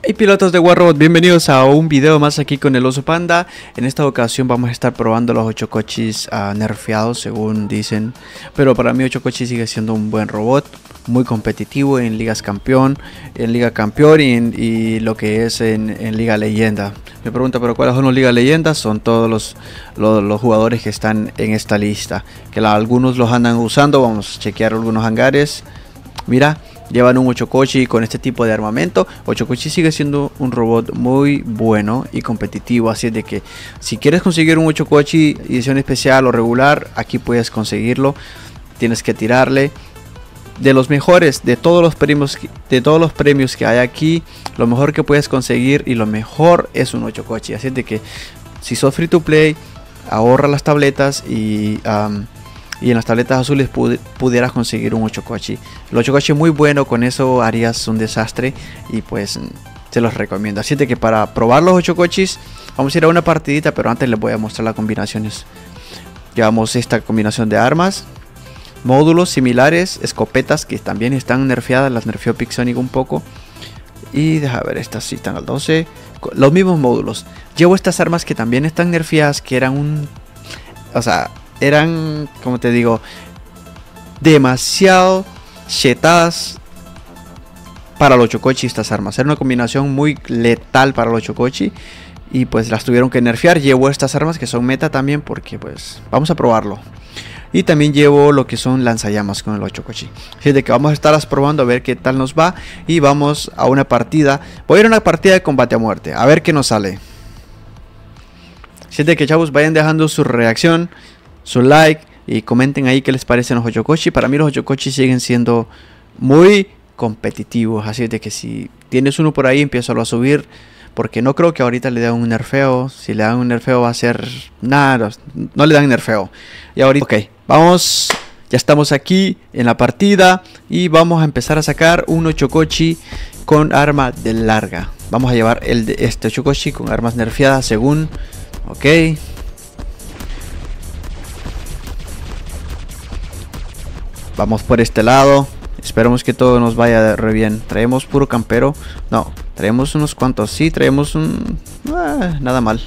Hey pilotos de Warrobot, bienvenidos a un video más aquí con el Oso Panda. En esta ocasión vamos a estar probando los Ochocochis nerfeados según dicen. Pero para mí Ochocochi sigue siendo un buen robot, muy competitivo en ligas campeón, en liga campeón y lo que es en liga leyenda. Me pregunta, pero ¿cuáles son los ligas leyendas? Son todos los jugadores que están en esta lista. Algunos los andan usando, vamos a chequear algunos hangares. Mira, llevan un Ochocochi con este tipo de armamento. Ochocochi sigue siendo un robot muy bueno y competitivo, así es de que si quieres conseguir un Ochocochi edición especial o regular, aquí puedes conseguirlo. Tienes que tirarle de los mejores, de todos los premios que hay aquí. Lo mejor que puedes conseguir y lo mejor es un Ochocochi, así es de que si sos free to play, ahorra las tabletas y en las tabletas azules pudieras conseguir un Ochocochi. El Ochocochi es muy bueno, con eso harías un desastre y pues te los recomiendo. Así de que para probar los Ochocochis vamos a ir a una partidita, pero antes les voy a mostrar las combinaciones. Llevamos esta combinación de armas, módulos similares, escopetas que también están nerfeadas, las nerfeó Pixonic un poco. Y deja ver, estas sí están al 12. Los mismos módulos. Llevo estas armas que también están nerfeadas, que eran eran, como te digo, demasiado chetadas para los Ochocochi. Estas armas era una combinación muy letal para los Ochocochi y pues las tuvieron que nerfear. Llevo estas armas que son meta también porque pues vamos a probarlo. Y también llevo lo que son lanzallamas con el Ochocochi. Así de que vamos a estarlas probando a ver qué tal nos va. Y vamos a una partida. Voy a ir a una partida de combate a muerte, a ver qué nos sale. Así de que, chavos, vayan dejando su reacción, su like y comenten ahí qué les parecen los Ochocochi. Para mí los Ochocochi siguen siendo muy competitivos, así de que si tienes uno por ahí, empiézalo a subir, porque no creo que ahorita le den un nerfeo. Si le dan un nerfeo va a ser nada, no le dan nerfeo. Y ahorita, ok, vamos, ya estamos aquí en la partida y vamos a empezar a sacar un Ochocochi con arma de larga. Vamos a llevar este Ochocochi con armas nerfeadas según, ok. Vamos por este lado. Esperemos que todo nos vaya re bien. Traemos puro campero. No, traemos unos cuantos. Sí, traemos un... nada mal.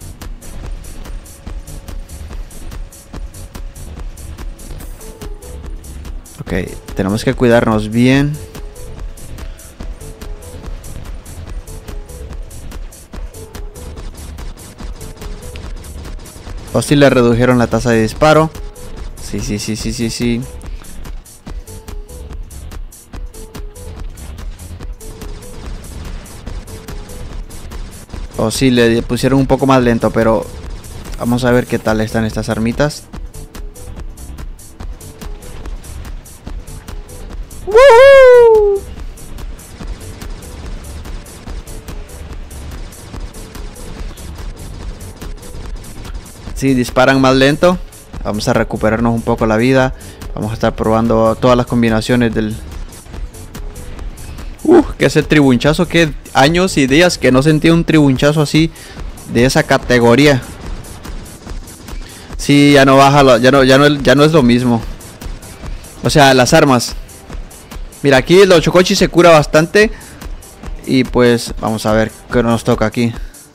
Ok, tenemos que cuidarnos bien. O si le redujeron la tasa de disparo. Sí. O sí, le pusieron un poco más lento, pero vamos a ver qué tal están estas armitas. ¡Woohoo! Sí, disparan más lento. Vamos a recuperarnos un poco la vida. Vamos a estar probando todas las combinaciones del... que es el tribunchazo. Que años y días que no sentía un tribunchazo así de esa categoría. Sí, ya no baja, ya no es lo mismo. O sea, las armas. Mira, aquí el Ochocochi se cura bastante. Y pues vamos a ver qué nos toca aquí.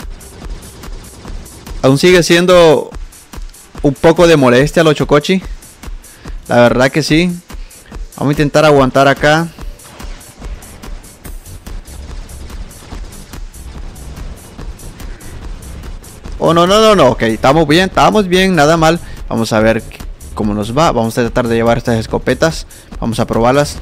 Aún sigue siendo un poco de molestia al Ochocochi, la verdad que sí. Vamos a intentar aguantar acá. Oh, no. Ok, estamos bien, nada mal. Vamos a ver cómo nos va. Vamos a tratar de llevar estas escopetas. Vamos a probarlas.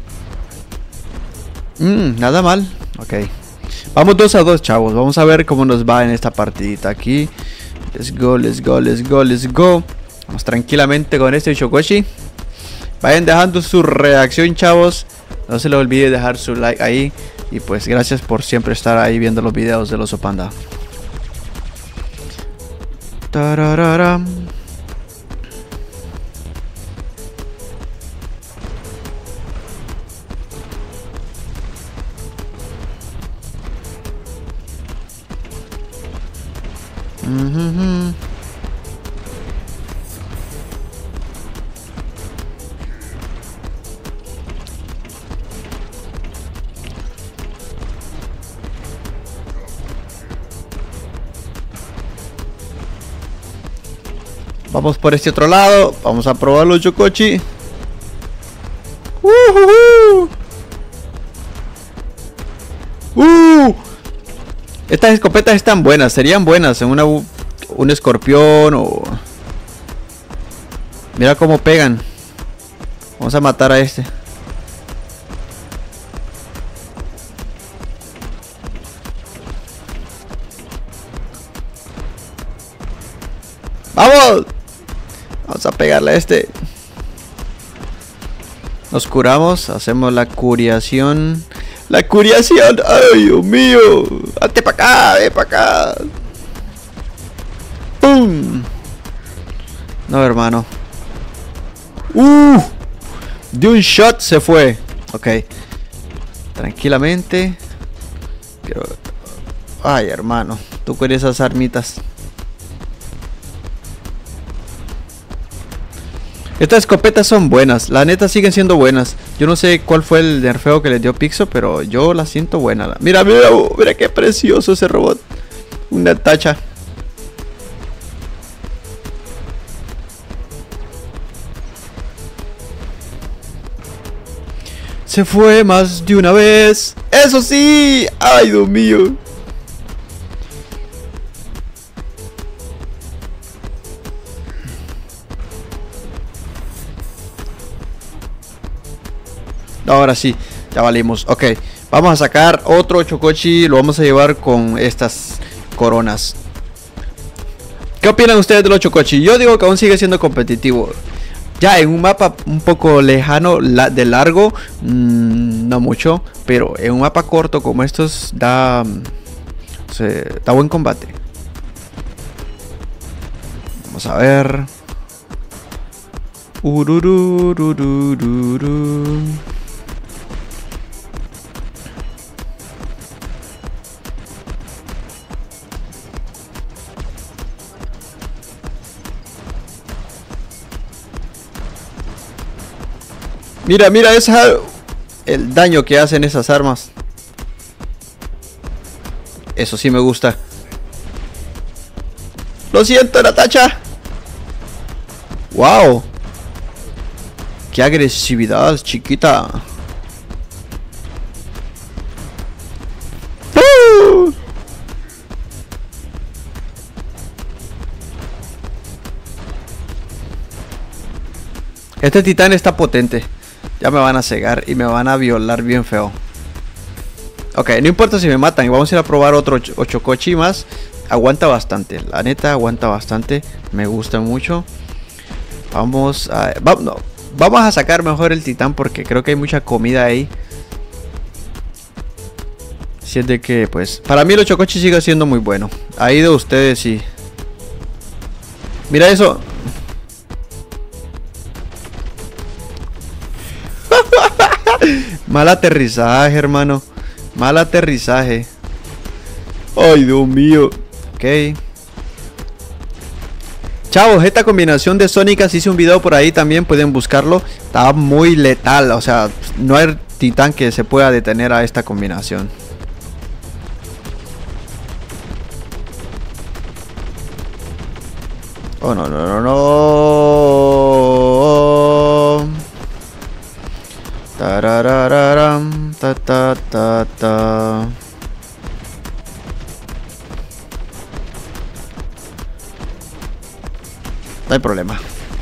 Nada mal. Ok. Vamos 2-2, chavos. Vamos a ver cómo nos va en esta partidita aquí. Let's go. Vamos tranquilamente con este Ochocochi. Vayan dejando su reacción, chavos. No se les olvide dejar su like ahí. Y pues gracias por siempre estar ahí viendo los videos del Oso Panda. Tarararam. Vamos por este otro lado. Vamos a probar los Chocochi. Estas escopetas están buenas. Serían buenas en un escorpión o... Mira cómo pegan. Vamos a matar a este. ¡Vamos! Vamos a pegarle a este. Nos curamos, hacemos la curación. ¡La curación! ¡Ay, Dios mío! ¡Hazte para acá! ¡Ve para acá! ¡Pum! No, hermano. De un shot se fue. Ok. Tranquilamente. Pero... Ay, hermano. Tú con esas armitas. Estas escopetas son buenas, la neta siguen siendo buenas. Yo no sé cuál fue el nerfeo que les dio Pixo, pero yo la siento buena. Mira, mira, mira qué precioso ese robot. Una tacha. Se fue más de una vez. ¡Eso sí! ¡Ay, Dios mío! Ahora sí, ya valimos. Ok, vamos a sacar otro Chocochi. Lo vamos a llevar con estas coronas. ¿Qué opinan ustedes de los Chocochi? Yo digo que aún sigue siendo competitivo. Ya en un mapa un poco lejano, de largo, no mucho. Pero en un mapa corto como estos da buen combate. Vamos a ver. Mira, mira el daño que hacen esas armas. Eso sí me gusta. Lo siento, Natacha. Wow. Qué agresividad, chiquita. Este titán está potente. Ya me van a cegar y me van a violar bien feo. Ok, no importa si me matan. Vamos a ir a probar otro Chocochi más. Aguanta bastante. La neta aguanta bastante. Me gusta mucho. Vamos a... vamos a sacar mejor el titán porque creo que hay mucha comida ahí. Si es de que, pues... Para mí el Chocochi sigue siendo muy bueno. Ahí de ustedes sí. Mira eso. Mal aterrizaje, hermano. Mal aterrizaje. Ay, Dios mío. Ok. Chavos, esta combinación de Sónicas hice un video por ahí también. Pueden buscarlo. Está muy letal. O sea, no hay titán que se pueda detener a esta combinación. Oh, no, no, no, no. Tararararam, ta ta ta ta. No hay problema.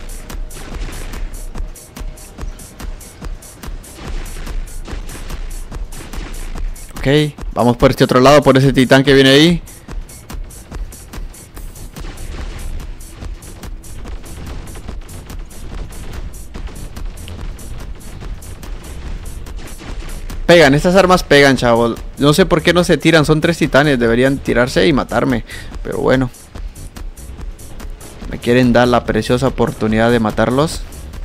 Ok, vamos por este otro lado, por ese titán que viene ahí. Pegan, estas armas pegan, chavos. No sé por qué no se tiran, son 3 titanes. Deberían tirarse y matarme. Pero bueno. Me quieren dar la preciosa oportunidad de matarlos.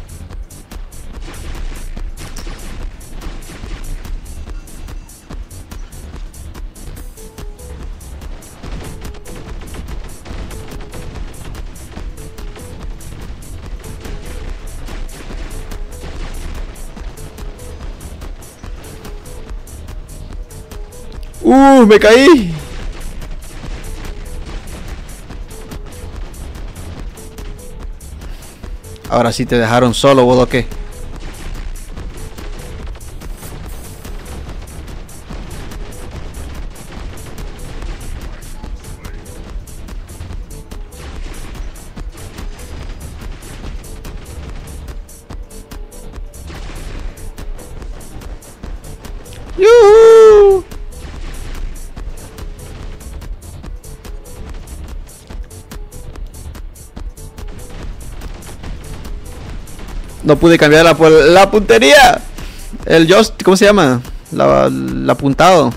Me caí. Ahora sí te dejaron solo, ¿vos o qué? ¡Yuhu! No pude cambiar la puntería. El Just, ¿cómo se llama? La apuntado.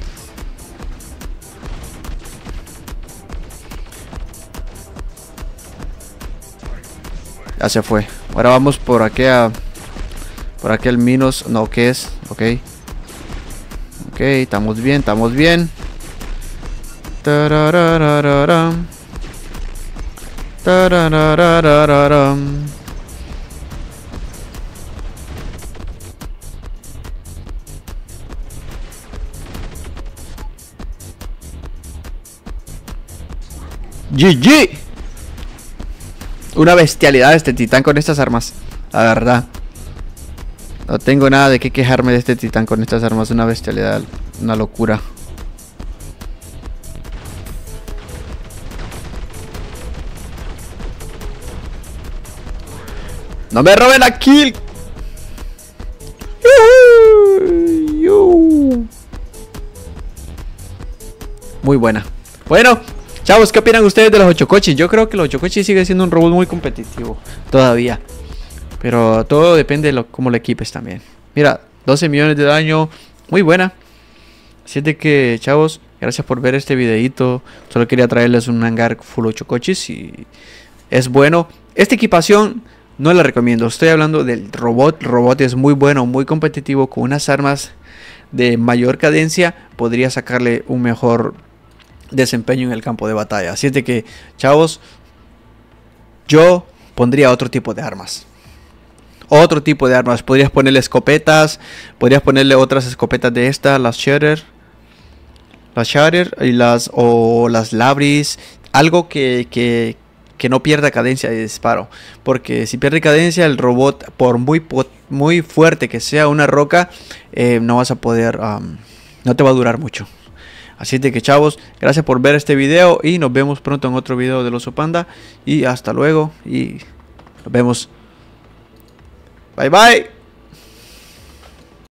Ya se fue. Ahora vamos por aquí por aquel Minos. No, ¿qué es? Ok. Ok, estamos bien, estamos bien. Tarararararam. Tarararararam. GG. Una bestialidad este titán con estas armas. La verdad. No tengo nada de qué quejarme de este titán con estas armas. Una bestialidad. Una locura. ¡No me roben la kill! Muy buena. Bueno, chavos, ¿qué opinan ustedes de los Ochocochis? Yo creo que los Ochocochis sigue siendo un robot muy competitivo todavía. Pero todo depende de cómo lo equipes también. Mira, 12 millones de daño. Muy buena. Así es de que, chavos, gracias por ver este videito. Solo quería traerles un hangar full Ochocochis y es bueno. Esta equipación no la recomiendo. Estoy hablando del robot. El robot es muy bueno, muy competitivo. Con unas armas de mayor cadencia podría sacarle un mejor desempeño en el campo de batalla. Así es de que, chavos, yo pondría otro tipo de armas. Otro tipo de armas. Podrías ponerle escopetas. Podrías ponerle otras escopetas de estas. Las Shatter. Las Shatter y las Labris. Algo que no pierda cadencia de disparo. Porque si pierde cadencia el robot, por muy fuerte que sea una roca, no vas a poder... no te va a durar mucho. Así de que, chavos, gracias por ver este video. Y nos vemos pronto en otro video del Oso Panda. Y hasta luego. Y nos vemos. Bye bye.